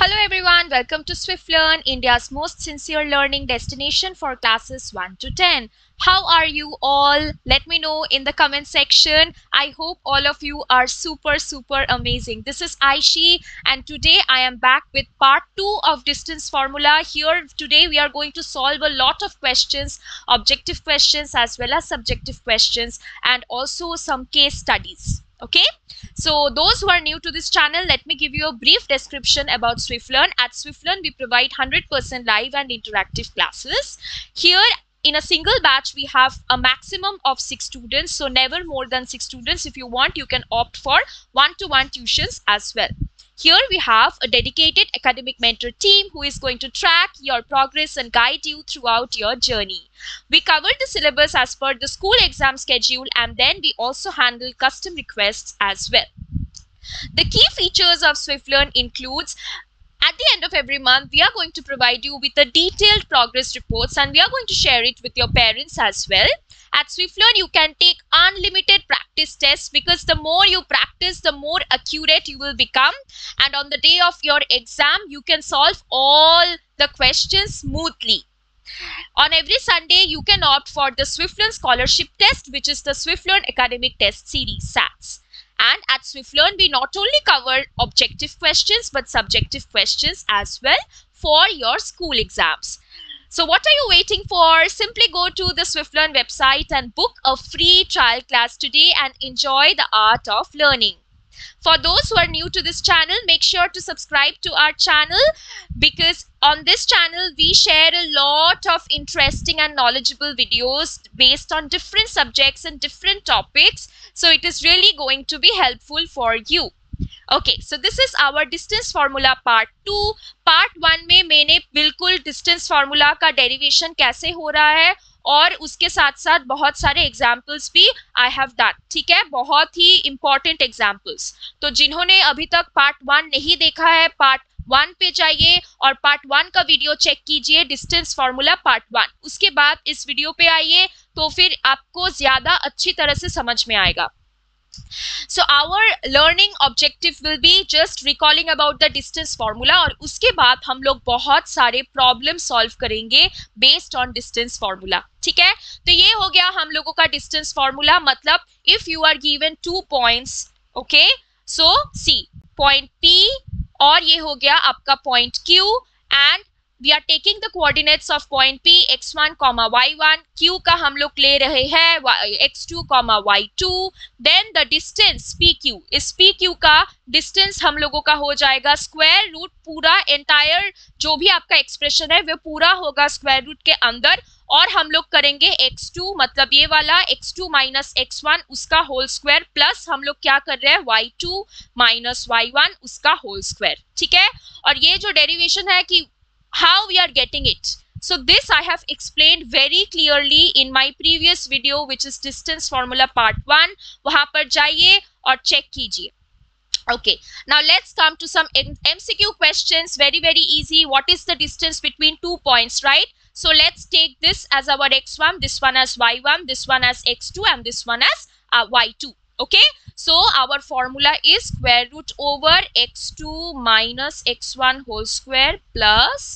Hello everyone, welcome to SwiftLearn, India's most sincere learning destination for classes 1 to 10. How are you all? Let me know in the comment section. I hope all of you are super amazing. This is Aishi and today I am back with part 2 of distance formula. Here today we are going to solve a lot of questions, objective questions as well as subjective questions, and also some case studies. Okay, so those who are new to this channel, let me give you a brief description about SwiftLearn. At SwiftLearn, we provide 100% live and interactive classes. Here, in a single batch, we have a maximum of 6 students, so never more than 6 students. If you want, you can opt for one-to-one tuitions as well. Here we have a dedicated academic mentor team who is going to track your progress and guide you throughout your journey. We covered the syllabus as per the school exam schedule, and then we also handle custom requests as well. The key features of SwiftLearn includes, at the end of every month, we are going to provide you with a detailed progress reports and we are going to share it with your parents as well. At SwiftLearn, you can take unlimited practice tests because the more you practice, the more accurate you will become. And on the day of your exam, you can solve all the questions smoothly. On every Sunday, you can opt for the SwiftLearn Scholarship Test, which is the SwiftLearn Academic Test Series, SATs. And at SwiftLearn, we not only cover objective questions, but subjective questions as well for your school exams. So what are you waiting for? Simply go to the SwiftLearn website and book a free trial class today and enjoy the art of learning. For those who are new to this channel, make sure to subscribe to our channel because on this channel, we share a lot of interesting and knowledgeable videos based on different subjects and different topics. So it is really going to be helpful for you. Okay, so this is our distance formula part 2. Part 1 में मैंने बिल्कुल distance formula का derivation कैसे हो रहा है और उसके साथ साथ बहुत सारे एग्जाम्पल्स भी आई हैव डन. ठीक है, बहुत ही इंपॉर्टेंट एग्जाम्पल्स. तो जिन्होंने अभी तक पार्ट 1 नहीं देखा है, पार्ट 1 पे जाइए और पार्ट 1 का वीडियो चेक कीजिए, डिस्टेंस फार्मूला पार्ट 1. उसके बाद इस वीडियो पे आइए तो फिर आपको ज्यादा अच्छी तरह से समझ में आएगा. So our learning objective will be just recalling about the distance formula और उसके बाद हम लोग बहुत सारे problem solve करेंगे based on distance formula. ठीक है, तो ये हो गया हम लोगों का distance formula. मतलब if you are given 2 points, okay, so see point P और ये हो गया आपका point Q and we are taking the coordinates of point P, x1, y1, Q का हम लोग ले रहे हैं x2, y2, then the distance PQ, इस PQ का distance हम लोगों का हो जाएगा square root, पूरा entire जो भी आपका expression है वो पूरा होगा square root के अंदर और हम लोग करेंगे x2 मतलब ये वाला x2 minus x1 उसका whole square plus हम लोग क्या कर रहे हैं y2 minus y1 उसका whole square. ठीक है, और ये जो derivation है कि how we are getting it. So this I have explained very clearly in my previous video which is distance formula part 1. वहां पर जाइए और check कीजिए. Okay, now let's come to some MCQ questions. Very easy. What is the distance between 2 points, right? So let's take this as our x1, this one as y1, this one as x2 and this one as y2. Okay, so our formula is square root over x2 minus x1 whole square plus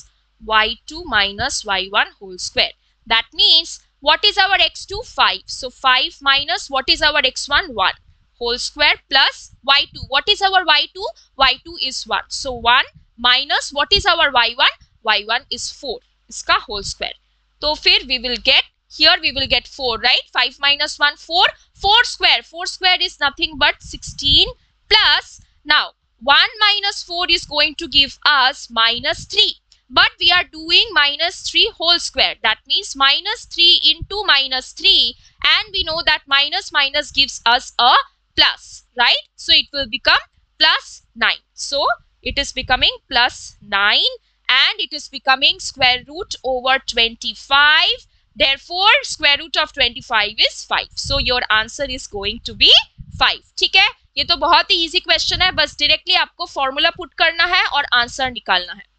y2 minus y1 whole square. That means what is our x2? 5. So 5 minus what is our x1? 1 whole square plus y2. What is our y2? y2 is 1. So 1 minus what is our y1? y1 is 4. इसका whole square. तो फिर we will get, here we will get 4, right? 5 minus 1, 4. 4 square. 4 square is nothing but 16 plus, now 1 minus 4 is going to give us minus 3. But we are doing minus 3 whole square. That means minus 3 into minus 3. And we know that minus minus gives us a plus, right? So it will become plus 9. So it is becoming plus 9 and it is becoming square root over 25. Therefore, square root of 25 is 5. So your answer is going to be 5. ठीक है, ये तो बहुत ही easy question है, बस directly आपको formula put करना है और answer निकालना है.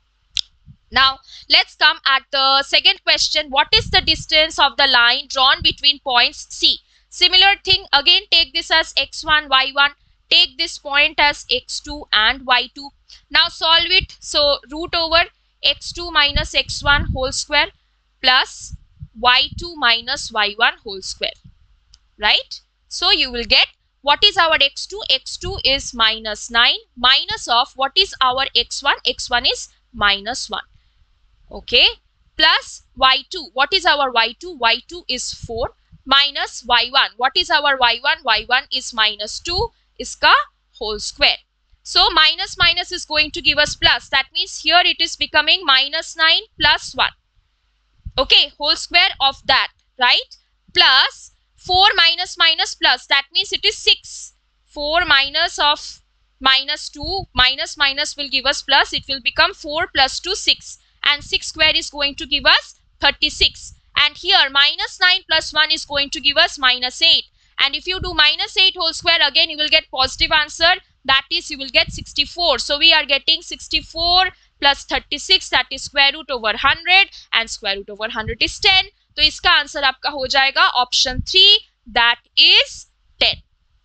Now, let's come at the second question. What is the distance of the line drawn between points C? Similar thing, again take this as x1, y1. take this point as x2 and y2. Now solve it. So root over x2 minus x1 whole square plus y2 minus y1 whole square, right? So you will get, what is our x2? x2 is minus 9 minus of what is our x1? x1 is minus 1. Okay, plus y2. What is our y2? y2 is 4 minus y1. What is our y1? y1 is minus 2 iska whole square. So minus minus is going to give us plus. That means here it is becoming minus 9 plus 1. Okay, whole square of that, right? Plus 4 minus minus plus, that means it is 6. 4 minus of minus 2, minus minus will give us plus. It will become 4 plus 2, 6. And 6 square is going to give us 36. And here minus 9 plus 1 is going to give us minus 8. And if you do minus 8 whole square, again you will get positive answer. That is, you will get 64. So we are getting 64 plus 36, that is square root over 100, and square root over 100 is 10. तो इसका answer आपका हो जाएगा option 3, that is 10.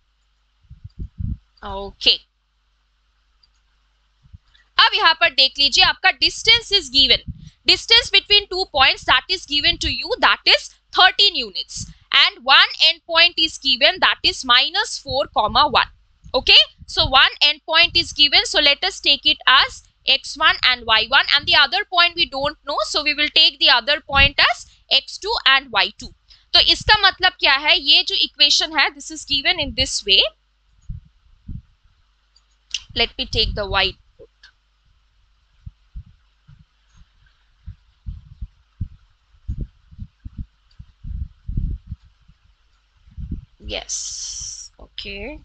Okay. अब यहाँ पर देख लीजिए, आपका distance is given. Distance between 2 points that is given to you, that is 13 units, and one end point is given, that is -4, 1. Okay, so one end point is given, so let us take it as x1 and y1, and the other point we don't know, so we will take the other point as x2 and y2. तो इसका मतलब क्या है, ये जो equation है, this is given in this way. Let me take the white. Yes, okay.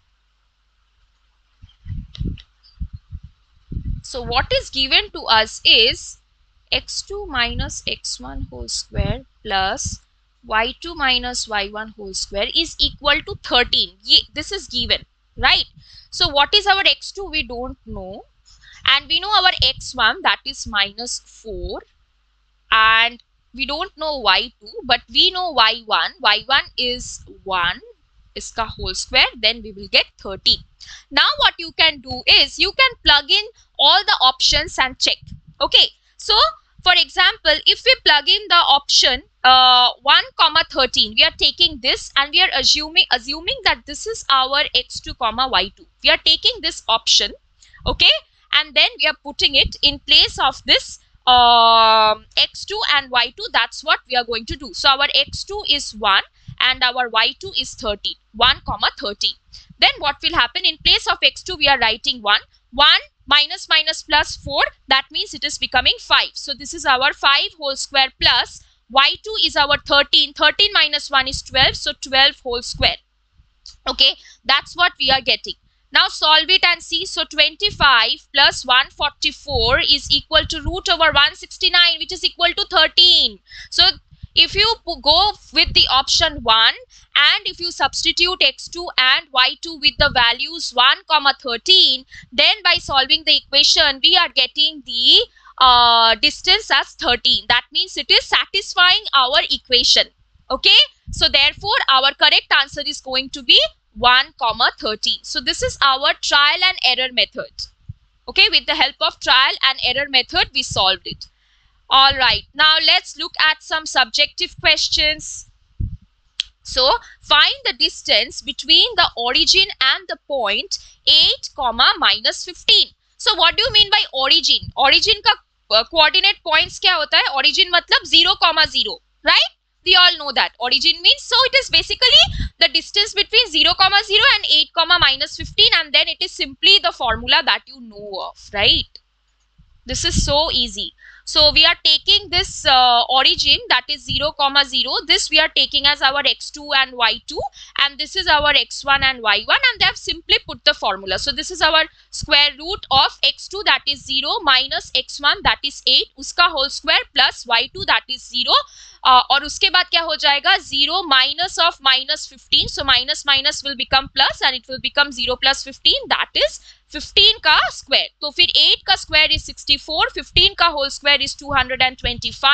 So what is given to us is x2 minus x1 whole square plus y2 minus y1 whole square is equal to 13. This is given, right? So what is our x2? We don't know. And we know our x1, that is -4. And we don't know y2, but we know y1. y1 is 1. Iska whole square, then we will get 13. Now what you can do is you can plug in all the options and check. Okay, so for example, if we plug in the option 1, 13, we are taking this and we are assuming that this is our x2, y2. We are taking this option, okay, and then we are putting it in place of this x2 and y2. That's what we are going to do. So our x2 is 1 and our y2 is 13, 1, 13. Then what will happen, in place of x2 we are writing 1 minus minus plus 4, that means it is becoming 5. So this is our 5 whole square plus y2 is our 13 minus 1 is 12, so 12 whole square. Okay, that's what we are getting. Now solve it and see. So 25 plus 144 is equal to root over 169, which is equal to 13. So if you go with the option 1 and if you substitute x2 and y2 with the values 1, 13, then by solving the equation we are getting the distance as 13. That means it is satisfying our equation. Okay, so therefore our correct answer is going to be 1, 13. So this is our trial and error method. Okay, with the help of trial and error method we solved it. All right, now let's look at some subjective questions. So find the distance between the origin and the point 8, -15. So what do you mean by origin? Origin का coordinate points क्या होता है? Origin मतलब 0, 0, right? We all know that origin means, so it is basically the distance between 0, 0 and 8, -15, and then it is simply the formula that you know of, right? This is so easy. So we are taking this origin, that is 0, 0. This we are taking as our x2 and y2, and this is our x1 and y1, and they have simply put the formula. So this is our square root of x2, that is 0, minus x1, that is 8, uska whole square, plus y2, that is 0. और उसके बाद क्या हो जाएगा, 0 minus of -15. So minus minus will become plus and it will become 0 plus 15, that is 15 का square. तो फिर 8 का स्क्वायर is 64, 15 का होल स्क्वायर is 225.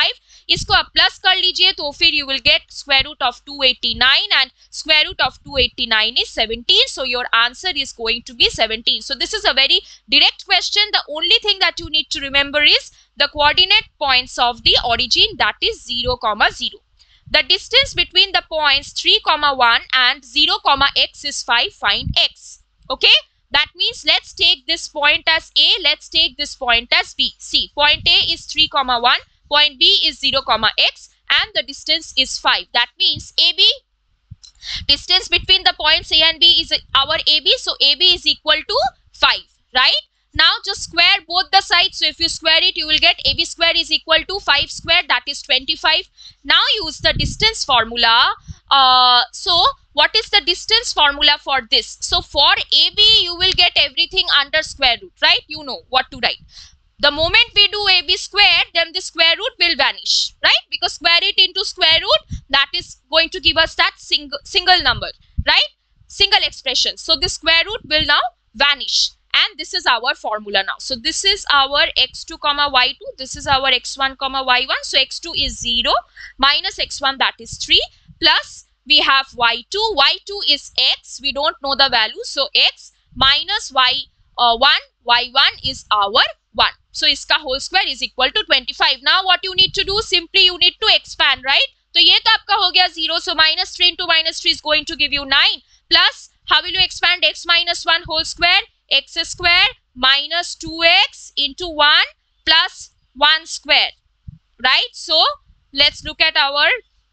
इसको आप प्लस कर लीजिए तो फिर you will get square root of 289 and square root of 289 is 17. So your answer is going to be 17. So this is a very direct question. The only thing that you need to remember is the coordinate points of the origin, that is 0, 0. The distance between the points 3, 1 and 0, x is 5. Find x. Okay. That means let's take this point as A, let's take this point as B. See, point A is 3, 1, point B is 0, x and the distance is 5. That means AB, distance between the points A and B is our AB. So AB is equal to 5, right? Now just square both the sides. So if you square it, you will get AB square is equal to 5 square, that is 25. Now use the distance formula. So what is the distance formula for this? So for AB, you will get everything under square root, right? You know what to write. The moment we do AB square, then the square root will vanish, right? Because square it into square root, that is going to give us that single number, right? Single expression. So the square root will now vanish. And this is our formula now. So this is our x2, y2. This is our x1, y1. So x2 is 0 minus x1, that is 3, plus we have y2. y2 is x. We don't know the value. So x minus y1 is our 1. So iska whole square is equal to 25. Now what you need to do? Simply you need to expand, right? So ye to aapka ho gaya 0. So minus 3 into minus 3 is going to give you 9. Plus, how will you expand x minus 1 whole square? X square minus 2x into 1 plus 1 square, right? So let's look at our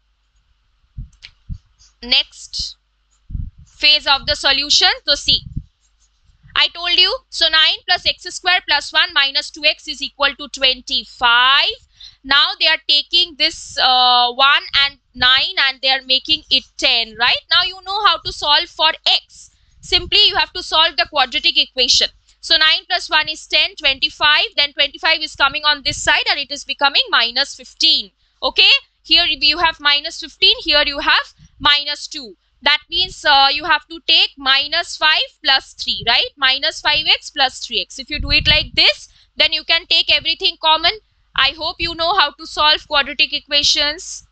next phase of the solution. So see, I told you, so 9 plus x square plus 1 minus 2x is equal to 25. Now they are taking this 1 and 9 and they are making it 10, right? Now you know how to solve for x. Simply you have to solve the quadratic equation. So 9 plus 1 is 10, 25. Then 25 is coming on this side and it is becoming minus 15. Okay. Here you have minus 15. Here you have minus 2. That means you have to take minus 5 plus 3, right? Minus 5x plus 3x. If you do it like this, then you can take everything common. I hope you know how to solve quadratic equations.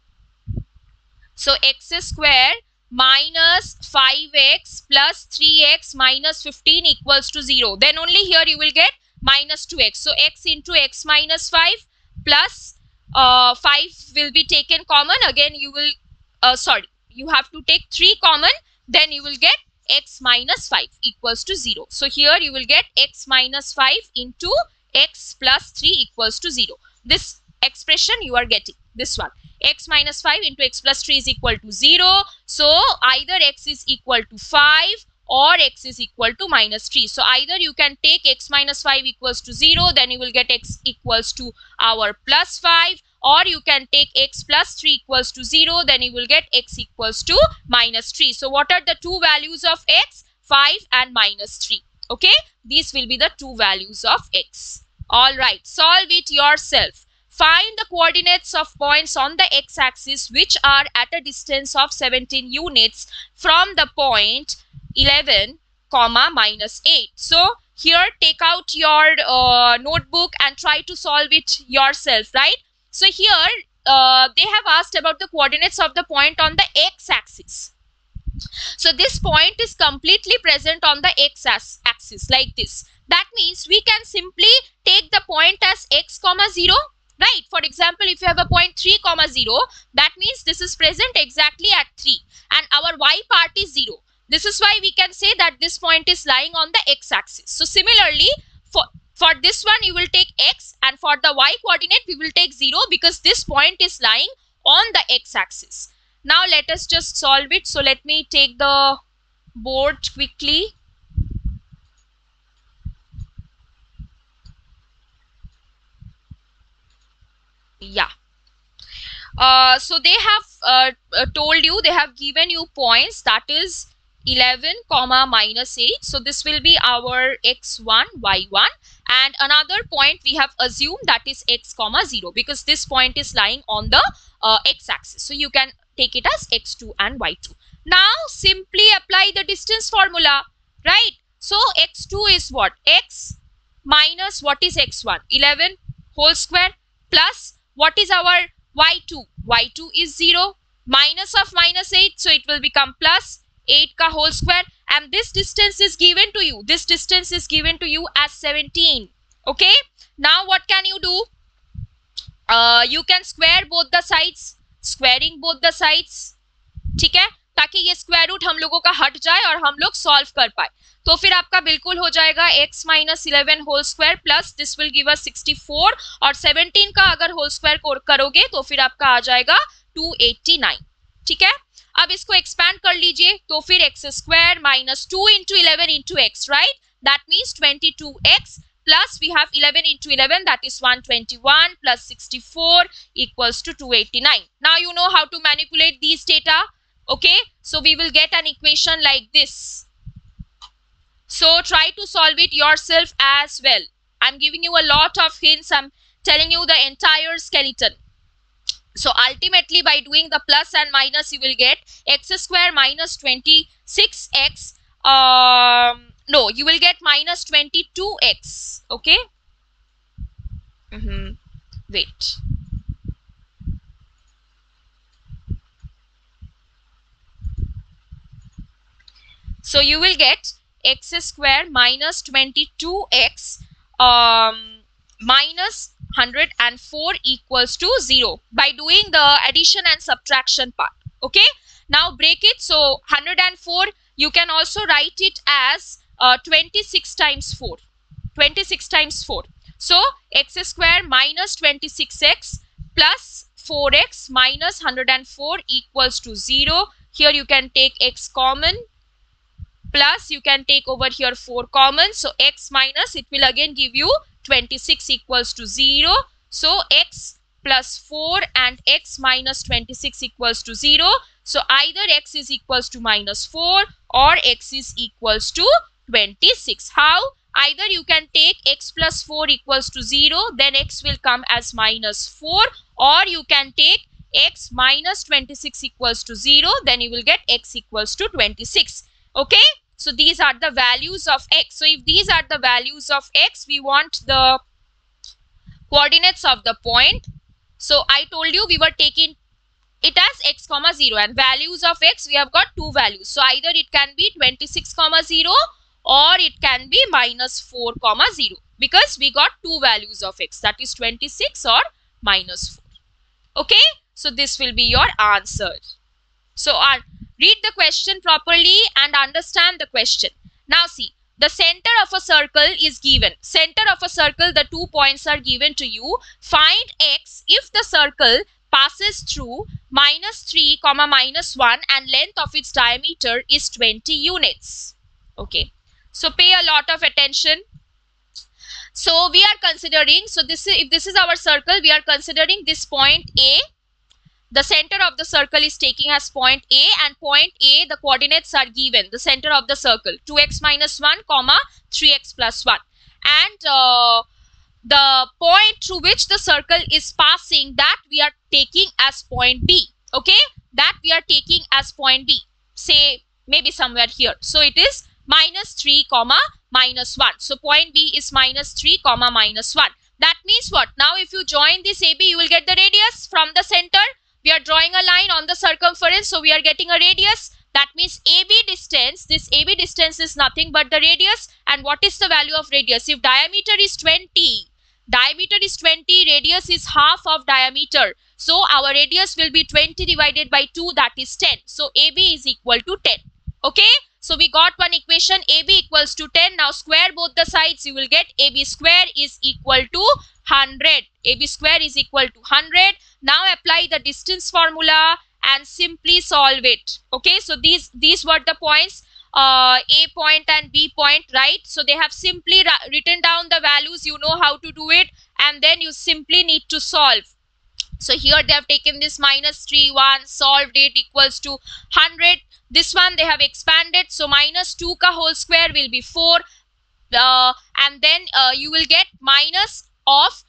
So x square minus 5x plus 3x minus 15 equals to 0. Then only here you will get minus 2x. So x into x minus 5 plus 5 will be taken common. Again you will, you have to take 3 common. Then you will get x minus 5 equals to 0. So here you will get x minus 5 into x plus 3 equals to 0. This expression you are getting, this one. X minus 5 into x plus 3 is equal to 0. So either x is equal to 5 or x is equal to minus 3. So either you can take x minus 5 equals to 0, then you will get x equals to our plus 5, or you can take x plus 3 equals to 0, then you will get x equals to minus 3. So what are the two values of x? 5 and minus 3. Okay, these will be the two values of x. All right, solve it yourself. Find the coordinates of points on the x-axis which are at a distance of 17 units from the point 11, minus 8. So here take out your notebook and try to solve it yourself, right? So here they have asked about the coordinates of the point on the x-axis. So this point is completely present on the x-axis like this. That means we can simply take the point as x, 0. Right, for example, if you have a point 3, 0, that means this is present exactly at 3 and our y part is 0. This is why we can say that this point is lying on the x-axis. So similarly, for this one you will take x, and for the y coordinate we will take 0 because this point is lying on the x-axis. Now let us just solve it. So let me take the board quickly. Yeah. So they have told you, they have given you points, that is 11, minus 8. So this will be our x1, y1, and another point we have assumed, that is x, 0, because this point is lying on the x-axis. So you can take it as x2 and y2. Now simply apply the distance formula, right? So x2 is what? X minus what is x1? 11 whole square plus what is our y2. y2 is 0. Minus of minus 8, so it will become plus 8 ka whole square, and this distance is given to you. This distance is given to you as 17. Okay, now what can you do? You can square both the sides. Squaring both the sides, ठीक है, ताकि ये square root हम लोगों का हट जाए और हम लोग सॉल्व कर पाए. तो फिर आपका बिल्कुल हो जाएगा x minus 11 whole square plus this will give us 64, और 17 का अगर होल स्क्वायर करोगे तो फिर आपका आ जाएगा 289. ठीक है, अब इसको एक्सपैंड कर लीजिए, तो फिर X square minus 2 into 11 into X, right, that means 22x plus we have 11 into 11, that is 121 plus 64 equals to 289. Now you know how to manipulate these data. Okay, so we will get an equation like this. So try to solve it yourself as well. I'm giving you a lot of hints. I'm telling you the entire skeleton. So ultimately by doing the plus and minus, you will get x square minus 26x. No, you will get minus 22x. Okay. Wait. So you will get x square minus 22x minus 104 equals to 0 by doing the addition and subtraction part. Okay. Now break it. So 104, you can also write it as 26 times 4. 26 times 4. So x square minus 26x plus 4x minus 104 equals to 0. Here you can take x common, plus you can take over here 4 common. So x minus, it will again give you 26 equals to 0. So x plus 4 and x minus 26 equals to 0. So either x is equals to minus 4 or x is equals to 26. How? Either you can take x plus 4 equals to 0, then x will come as minus 4, or you can take x minus 26 equals to 0, then you will get x equals to 26. Okay, so these are the values of x. So if these are the values of x, we want the coordinates of the point. So I told you we were taking it as x comma 0, and values of x, we have got two values. So either it can be 26 comma 0 or it can be minus 4 comma 0, because we got two values of x, that is 26 or minus 4. Okay, so this will be your answer. So read the question properly and understand the question. Now see, the center of a circle is given. Center of a circle, the 2 points are given to you. Find x if the circle passes through minus 3 comma minus 1 and length of its diameter is 20 units. Okay, so pay a lot of attention. So we are considering, so this is, if this is our circle, we are considering this point A. The center of the circle is taking as point A, and point A, the coordinates are given. The center of the circle 2x minus 1 comma 3x plus 1, and the point through which the circle is passing, that we are taking as point B. Okay, that we are taking as point B, say maybe somewhere here. So it is minus 3 comma minus 1. So point B is minus 3 comma minus 1. That means what? Now if you join this AB, you will get the radius from the center. We are drawing a line on the circumference, so we are getting a radius. That means AB distance, this AB distance is nothing but the radius. And what is the value of radius? If diameter is 20, radius is half of diameter. So our radius will be 20 divided by 2, that is 10. So AB is equal to 10. Okay, so we got one equation, AB equals to 10. Now square both the sides, you will get AB square is equal to 100. AB square is equal to 100. Now apply the distance formula and simply solve it. Okay, so these were the points, A point and B point, right? So they have simply written down the values. You know how to do it, and then you simply need to solve. So here they have taken this minus 3, 1, solved it, equals to 100. This one they have expanded, so minus 2 ka whole square will be 4, and then you will get minus of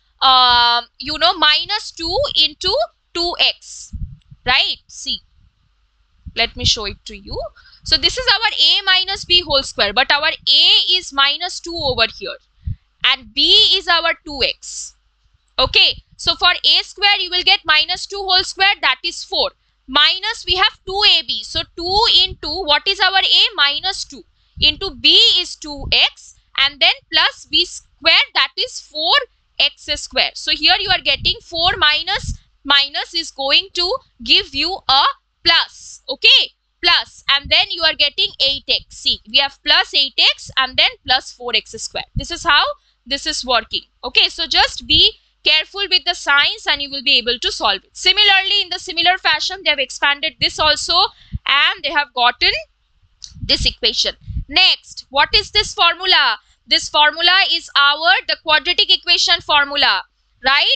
minus 2 into 2x, right? See, let me show it to you. So this is our A minus B whole square, but our A is minus 2 over here and B is our 2x. Okay, So for a square you will get minus 2 whole square, that is 4. Minus we have 2ab. So 2 into what is our a? Minus 2. Into b is 2x and then plus b square, that is 4x square. So here you are getting 4 minus is going to give you a plus. Okay, plus, and then you are getting 8x. See, we have plus 8x and then plus 4x square. This is how this is working. Okay, so just be careful with the signs and you will be able to solve it. Similarly, in the similar fashion, they have expanded this also and they have gotten this equation. Next, what is this formula? This formula is the quadratic equation formula, right?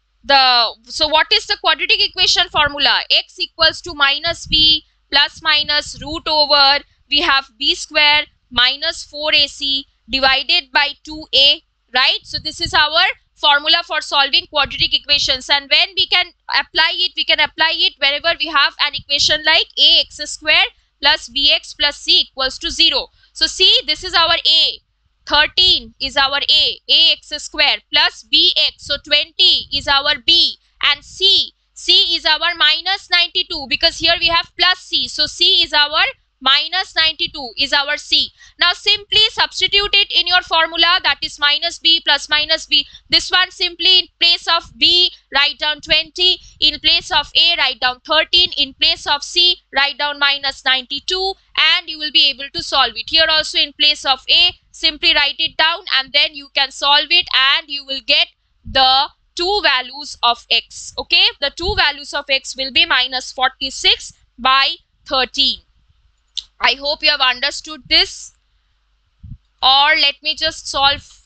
So what is the quadratic equation formula? X equals to minus b plus minus root over, we have b square minus 4ac divided by 2a, right? So this is our formula for solving quadratic equations, and when we can apply it wherever we have an equation like ax square plus bx plus c equals to 0. So see, this is our a. 13 is our ax square plus bx, so 20 is our b, and c is our minus 92 because here we have plus c, so c is our minus 92 is our c. Now simply substitute it in your formula, that is minus b plus minus b. This one simply in place of b write down 20, in place of a write down 13, in place of c write down minus 92, and you will be able to solve it. Here also in place of a simply write it down and then you can solve it and you will get the two values of x. Okay, the two values of x will be minus 46 by 13. I hope you have understood this. Or let me just solve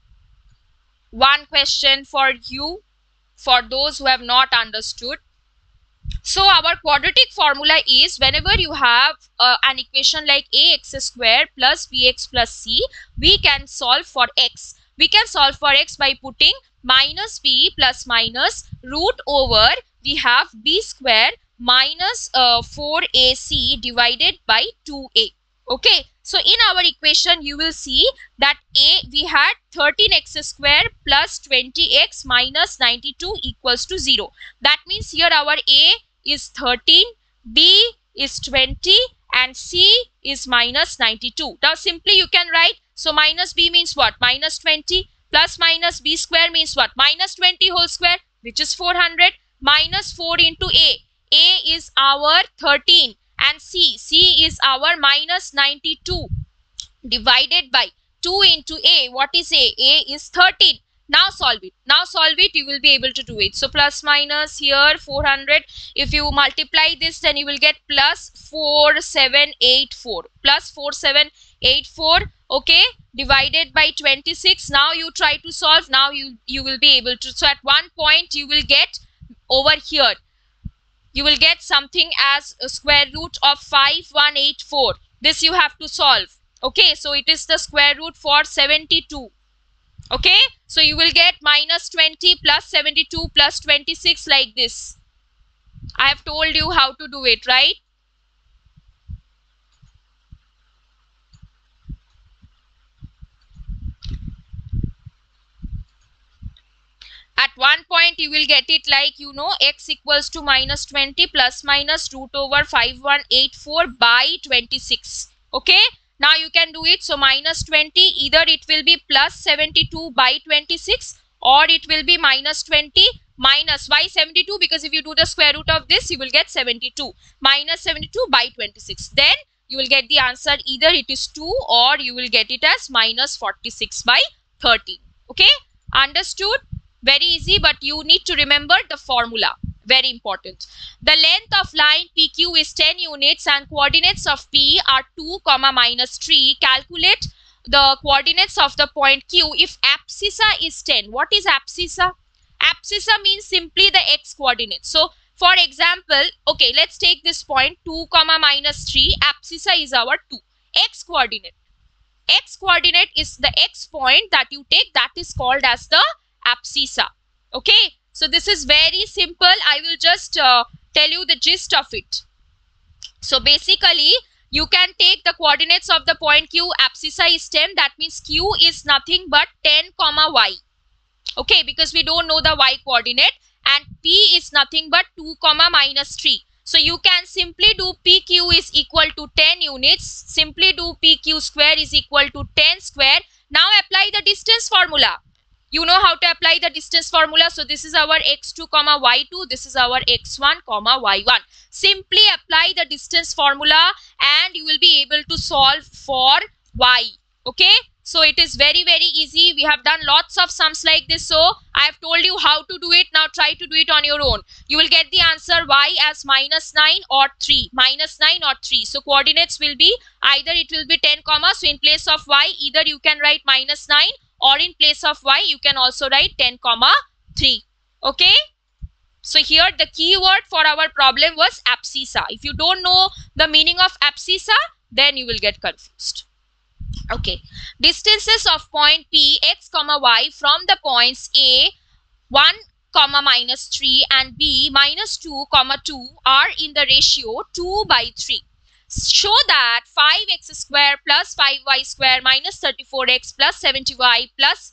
one question for you, for those who have not understood. So our quadratic formula is, whenever you have an equation like ax square plus bx plus c, we can solve for x. We can solve for x by putting minus b plus minus root over, we have b square minus 4ac divided by 2a. Okay, so in our equation you will see that we had 13x square plus 20x minus 92 equals to 0. That means here our a is 13, b is 20 and c is minus 92. Now simply you can write, so minus b means what? Minus 20 plus minus b square means what? Minus 20 whole square, which is 400, minus 4 into a. A is our 13 and c is our minus 92 divided by 2 into a. What is a? A is 13. Now solve it. Now solve it, you will be able to do it. So plus minus here 400. If you multiply this, then you will get plus 4784. Plus 4784. Okay, divided by 26. Now you try to solve. Now you will be able to. So at one point you will get over here, you will get something as a square root of 5184. This you have to solve. Okay, so it is the square root for 72. Okay, so you will get minus 20 plus 72 plus 26 like this. I have told you how to do it, right? At one point you will get it like, you know, x equals to minus 20 plus minus root over 5184 by 26. Okay, now you can do it. So minus 20, either it will be plus 72 by 26 or it will be minus 20 minus, why 72? Because if you do the square root of this, you will get 72. Minus 72 by 26. Then you will get the answer, either it is 2 or you will get it as minus 46 by 30. Okay, understood? Very easy, but you need to remember the formula. Very important. The length of line PQ is 10 units and coordinates of P are 2, minus 3. Calculate the coordinates of the point Q if abscissa is 10. What is abscissa? Abscissa means simply the x coordinate. So for example, okay, let's take this point 2, minus 3. Abscissa is our 2. X coordinate. X coordinate is the x point that you take, that is called as the abscissa. Okay, so this is very simple. I will just tell you the gist of it. So basically you can take the coordinates of the point Q. Abscissa is 10, that means Q is nothing but 10, y. Okay, because we don't know the y coordinate, and p is nothing but 2 comma minus 3. So you can simply do pq is equal to 10 units. Simply do pq square is equal to 10 square. Now apply the distance formula. You know how to apply the distance formula. So this is our x2 comma y2. This is our x1 comma y1. Simply apply the distance formula and you will be able to solve for y. Okay. So it is very easy. We have done lots of sums like this. So I have told you how to do it. Now try to do it on your own. You will get the answer y as -9 or 3. -9 or 3. So coordinates will be either it will be 10 comma. So in place of y, either you can write -9 or in place of y, you can also write 10 comma 3. Okay. So here the keyword for our problem was abscissa. If you don't know the meaning of abscissa, then you will get confused. Okay, distances of point P, x comma y from the points A 1 comma minus 3 and B minus 2 comma 2 are in the ratio 2/3. Show that 5x square plus 5y square minus 34x plus 70y plus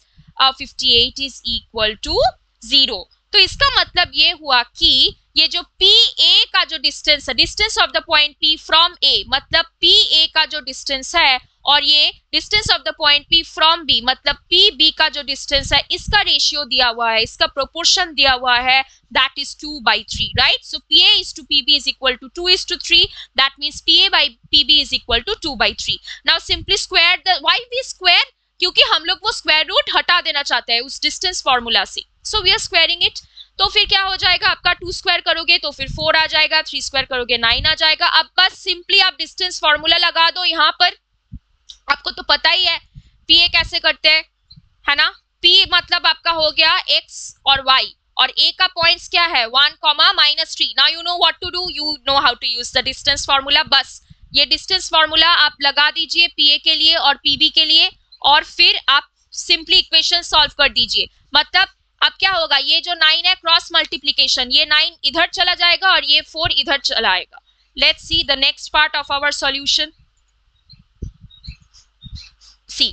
58 is equal to 0. तो इसका मतलब ये हुआ कि ये जो PA का जो डिस्टेंस है, distance of the point P from A, मतलब PA का जो डिस्टेंस है और ये distance of the point P from B मतलब PB का जो डिस्टेंस है, इसका रेशियो दिया हुआ है, इसका प्रोपोर्शन दिया हुआ है, that is 2/3, right? So PA is to PB is equal to 2:3. That means PA by PB is equal to 2/3. Now simply square the, why we square? क्योंकि हम लोग वो स्क्वायर रूट हटा देना चाहते हैं उस डिस्टेंस फॉर्मूला से. So we are squaring it. तो फिर क्या हो जाएगा आपका, 2 स्क्वायर करोगे तो फिर 4 आ जाएगा, 3 स्क्वायर करोगे 9 आ जाएगा. अब बस सिंपली आप डिस्टेंस फॉर्मूला लगा दो. यहाँ पर आपको तो पता ही है पीए कैसे करते हैं, है ना. पी मतलब आपका हो गया एक्स और वाई, और ए का पॉइंट्स क्या है 1 comma minus 3. Now you know what to do, you know how to use the distance formula. बस ये डिस्टेंस फॉर्मूला आप लगा दीजिए पीए के लिए और पीबी के लिए, और फिर आप सिंपली इक्वेशन सॉल्व कर दीजिए. मतलब अब क्या होगा, ये जो 9 है क्रॉस मल्टीप्लीकेशन, ये 9 इधर चला जाएगा और ये 4 इधर चला आएगा. Let's see the next part of our solution. See,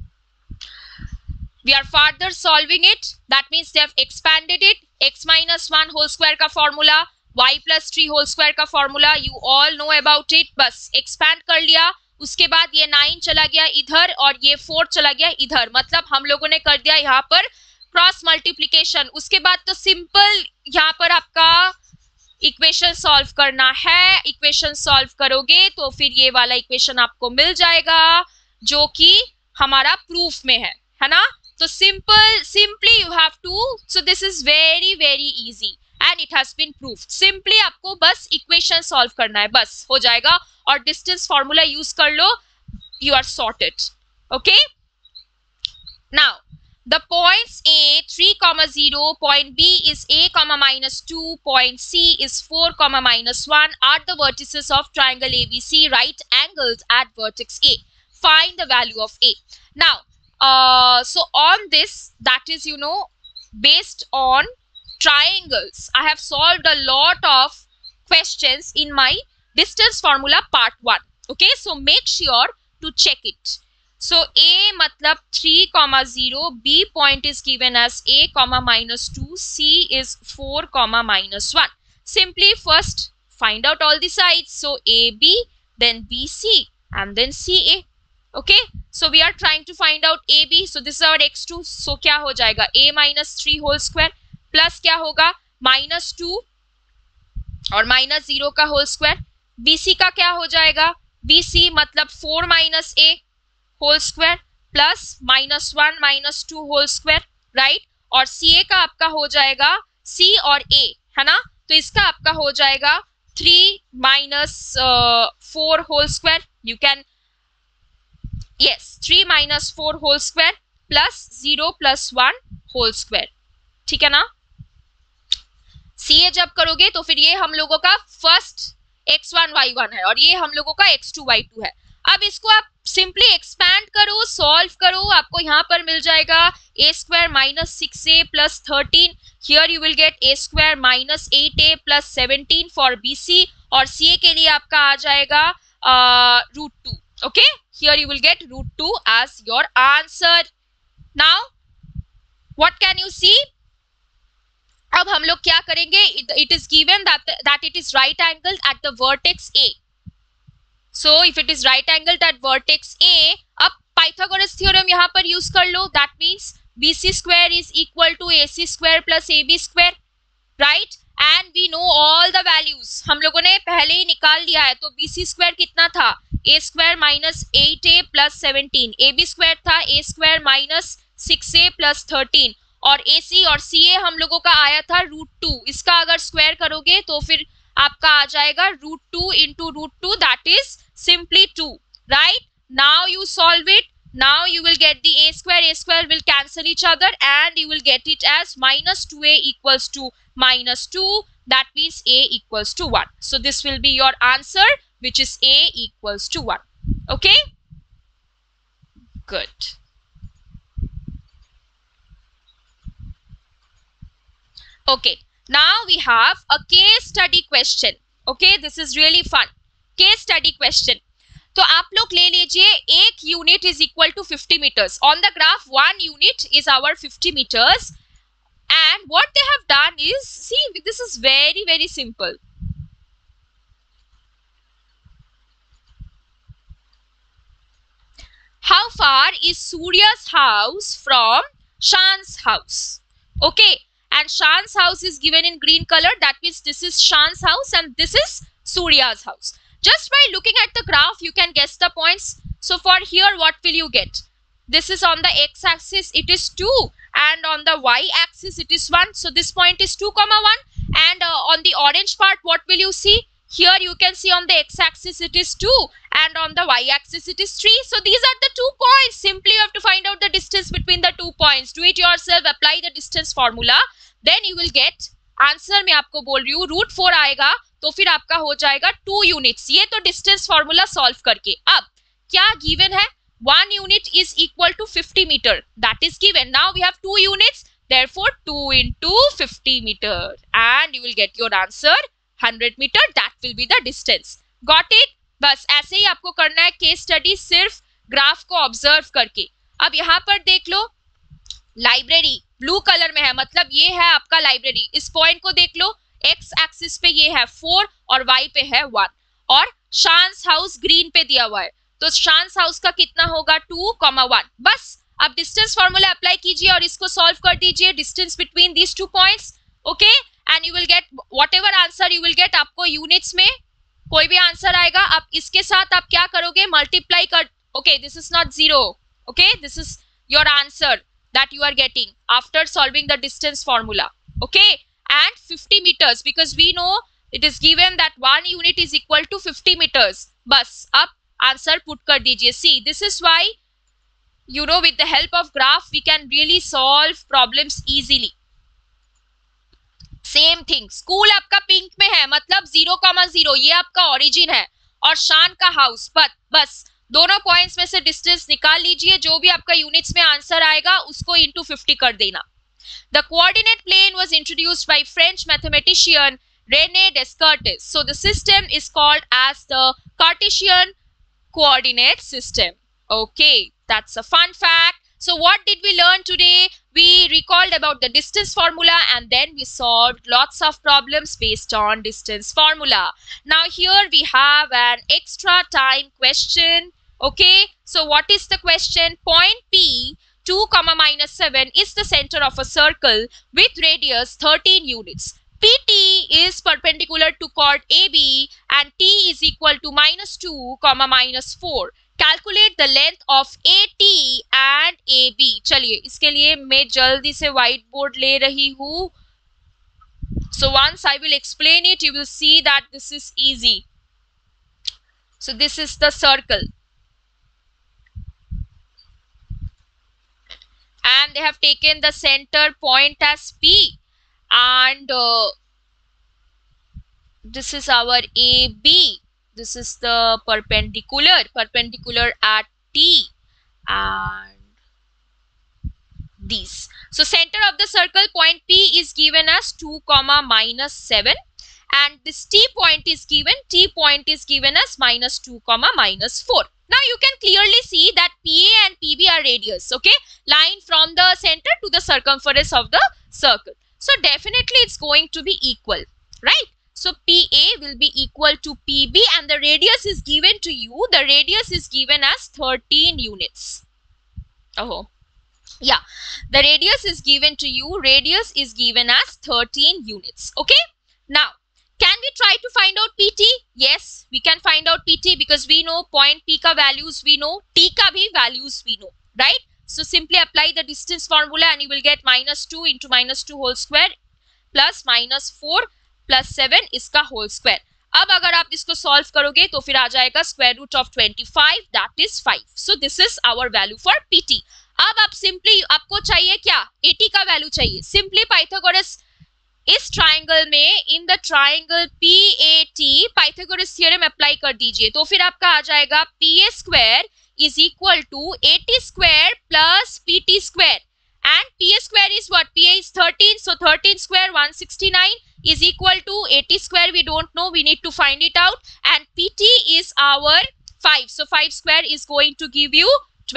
we are further solving it. That means they have expanded it. X minus 1 whole square का formula, y plus 3 whole square का formula, you all know about it. बस expand कर लिया, उसके बाद ये 9 चला गया इधर और ये 4 चला गया इधर. मतलब हम लोगों ने कर दिया यहाँ पर क्रॉस मल्टीप्लीकेशन. उसके बाद तो सिंपल यहाँ पर आपका इक्वेशन सॉल्व करना है. इक्वेशन सॉल्व करोगे तो फिर ये वाला इक्वेशन आपको मिल जाएगा जो कि हमारा प्रूफ में है ना. तो simply you have to, so this is very easy and it has been proved. Simply आपको बस इक्वेशन सॉल्व करना है, बस हो जाएगा. और डिस्टेंस फॉर्मूला यूज कर लो, you are sorted. Okay, now the points A 3 comma 0, point B is A comma minus 2, point C is 4 comma minus 1 are the vertices of triangle ABC right angled at vertex A. Find the value of A. Now so on this, that is, you know, based on triangles, I have solved a lot of questions in my distance formula part 1. Okay, so make sure to check it. So A matlab 3 comma 0, B point is given as A comma minus 2, C is 4 comma minus 1. Simply first find out all the sides. So AB, then BC, and then CA. Okay, so we are trying to find out AB. So this is our x2. So क्या हो जाएगा, A minus 3 whole square plus क्या होगा -2 और -0 का whole square. BC का क्या हो जाएगा, BC मतलब 4 minus A whole square plus -1 -2 whole square, right. और CA का आपका हो जाएगा C और A, है ना. तो इसका आपका हो जाएगा 3 minus 4 whole square. You can, yes, 3 minus 4 whole square plus 0 plus 1 whole square. ठीक है ना. CA जब करोगे तो फिर ये हम लोगों का फर्स्ट x1 y1 है और ये हम लोगों का x2 y2 है. अब इसको आप सिंपली एक्सपैंड करो, सॉल्व करो, आपको यहाँ पर मिल जाएगा a square minus 6a plus 13. Here you will get a square minus 8a plus 17 for BC, और CA के लिए आपका आ जाएगा √2. Okay, here you will get √2 as your answer. Now What can you see? अब हम लोग क्या करेंगे? It is given that it is right angled at the vertex A. So if it is right angled at vertex A, अब Pythagoras theorem यहाँ पर use कर लो. That means BC square is equal to AC square plus AB square, right? And we know all the values. हम लोगों ने पहले ही निकाल लिया है. तो BC square कितना था? A square minus 8A plus 17. AB square था A square minus 6A plus 13. और AC और CA हम लोगों का आया था √2. इसका अगर स्क्वायर करोगे तो फिर आपका आ जाएगा √2 into √2, that is simply 2, right? Now you solve it. Now you will get the a square will cancel each other, and you will get it as minus 2a equals to minus 2. That means a equals to 1. So this will be your answer, which is a equals to 1. Okay? Good. Okay. Now we have a case study question. Okay, this is really fun. Case study question. तो आप लोग ले लीजिए, एक unit is equal to 50 meters. On the graph 1 unit is our 50 meters, and what they have done is, see, this is very very simple. How far is Surya's house from Shan's house? Okay, and Shan's house is given in green color. That means this is Shan's house and this is Surya's house. Just by looking at the graph, you can guess the points. So for here, what will you get? This is on the x-axis, it is 2, and on the y-axis, it is 1. So this point is 2, 1. And on the orange part, what will you see? Here you can see on the x-axis, it is 2, and on the y-axis, it is 3. So these are the 2 points. Simply you have to find out the distance between the 2 points. Do it yourself, apply the distance formula. Then you will get answer. मैं आपको बोल रही हूँ √4 आएगा तो फिर आपका हो जाएगा 2 यूनिट्स. ये तो डिस्टेंस फॉर्मूला सॉल्व करके. अब क्या गिवन है? 1 unit is equal to 50 metre. That is given. Now we have 2 units, therefore 2 into 50 metre, and you will get your answer 100 metre. That will be the distance. Got it? बस ऐसे ही आपको करना है केस स्टडी, सिर्फ graph को observe करके. अब यहाँ पर देख लो, लाइब्रेरी ब्लू कलर में है, मतलब ये है आपका लाइब्रेरी. इस पॉइंट को देख लो, एक्स एक्सिस पे ये है 4 और वाई पे है 1, और शांस हाउस ग्रीन पे दिया हुआ है. तो शांस हाउस का कितना होगा? 2, 1. बस अब डिस्टेंस फॉर्मूला अप्लाई कीजिए और इसको सॉल्व कर दीजिए, distance between these 2 points. Okay, and you will get whatever answer you will get. आपको यूनिट्स में कोई भी आंसर आएगा, आप इसके साथ आप क्या करोगे? मल्टीप्लाई कर. Okay, this is not 0. Okay, this is your answer that you are getting after solving the distance formula. Okay, and 50 meters, because we know it is given that 1 unit is equal to 50 meters. बस अब answer put कर दीजिए. See, this is why, you know, with the help of graph we can really solve problems easily. Same thing, school आपका pink में है, मतलब 0,0 ये आपका ओरिजिन है, और शान का हाउस. बस दोनों पॉइंट्स में से डिस्टेंस निकाल लीजिए. जो भी आपका यूनिट्स में आंसर आएगा उसको into 50 कर देना. The coordinate plane was introduced by French mathematician René Descartes. So the system is called as the Cartesian coordinate system. Okay, that's a fun fact. So what did we learn today? We recalled about the distance formula, and then we solved lots of problems based on distance formula. Now here we have an extra time question. Okay, so what is the question? Point P, 2, -7 is the center of a circle with radius 13 units. PT is perpendicular to chord AB and T is equal to -2, -4. Calculate the length of AT and AB. चलिए इसके लिए मैं जल्दी से white board ले रही हूँ. So once I will explain it, you will see that this is easy. So this is the circle. And they have taken the center point as P, and this is our AB. This is the perpendicular at T, and these. So center of the circle point P is given as 2, -7, and this T point is given. T point is given as -2, -4. Now you can clearly see that PA and PB are radius, okay, line from the center to the circumference of the circle. So definitely it's going to be equal, right? So PA will be equal to PB, and the radius is given to you. The radius is given as 13 units. Oh, yeah. The radius is given to you. Radius is given as 13 units. Okay. Now, can we try to find out PT? Yes, we can find out PT because we know point P ka values we know, T ka bhi values we know, right? So simply apply the distance formula and you will get -2 into -2 whole square plus -4 plus 7 इसका whole square. अब अगर आप इसको solve करोगे तो फिर आ जाएगा square root of 25, that is 5. So this is our value for PT. अब आप simply आपको चाहिए क्या? AT का value चाहिए. Simply Pythagoras इस ट्राइंगल में in the triangle PAT Pythagoras theorem apply कर दीजिए तो फिर आपका आ जाएगा PA square is equal to AT square plus PT square. And PA square is what? PA is 13. So 13 square 169 is equal to AT square. We don't know. We need to find it out. And PT is our 5. So 5 square is going to give you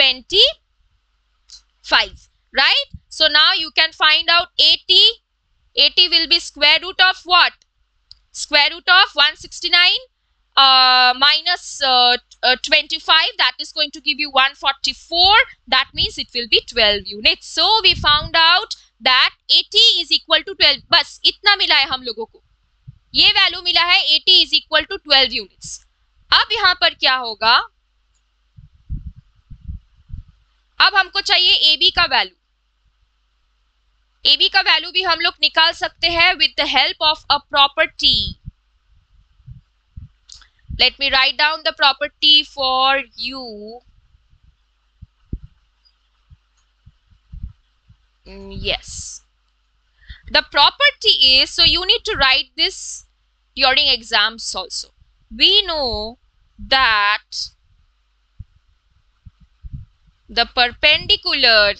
25. Right? So now you can find out AT. AT will be square root of what? Square root of 169 minus 25, that is going to give you 144. That means it will be 12 units. So we found out that AT is equal to 12. बस इतना मिला है हम लोगों को, ये value मिला है AT is equal to 12 units. अब यहाँ पर क्या होगा? अब हमको चाहिए AB का वैल्यू. AB का वैल्यू भी हम लोग निकाल सकते हैं with the help of a property. Let me write down the property for you. Yes. The property is, so you need to write this during exams also. We know that the perpendicular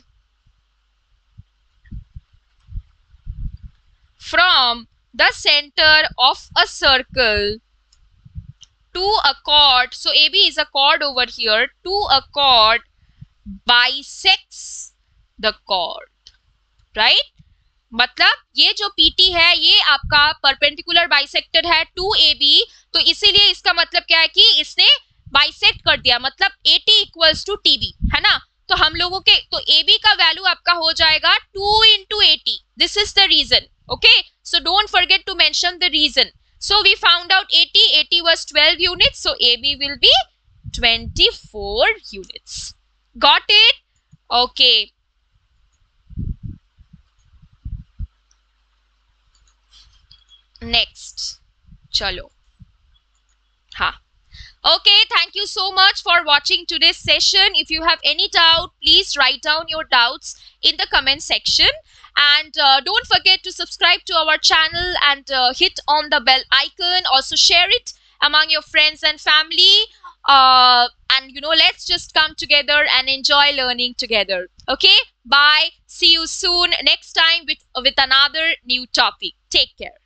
from the center of a circle to a chord, so AB is a chord over here, to a chord bisects the chord, right? मतलब ये जो PT है ये आपका perpendicular bisected है to AB, तो इसीलिए इसका मतलब क्या है कि इसने bisect कर दिया, मतलब AT equals to TB, है ना? तो हम लोगों के तो AB का वैल्यू आपका हो जाएगा 2 into AT. This is the reason, okay? So don't forget to mention the reason. So we found out AT was 12 units. So AB will be 24 units. Got it? Okay. Next. Chalo. Ha. Okay, thank you so much for watching today's session. If you have any doubt, please write down your doubts in the comment section. And don't forget to subscribe to our channel and hit on the bell icon. Also share it among your friends and family. And you know, let's just come together and enjoy learning together. Okay, bye. See you soon next time with another new topic. Take care.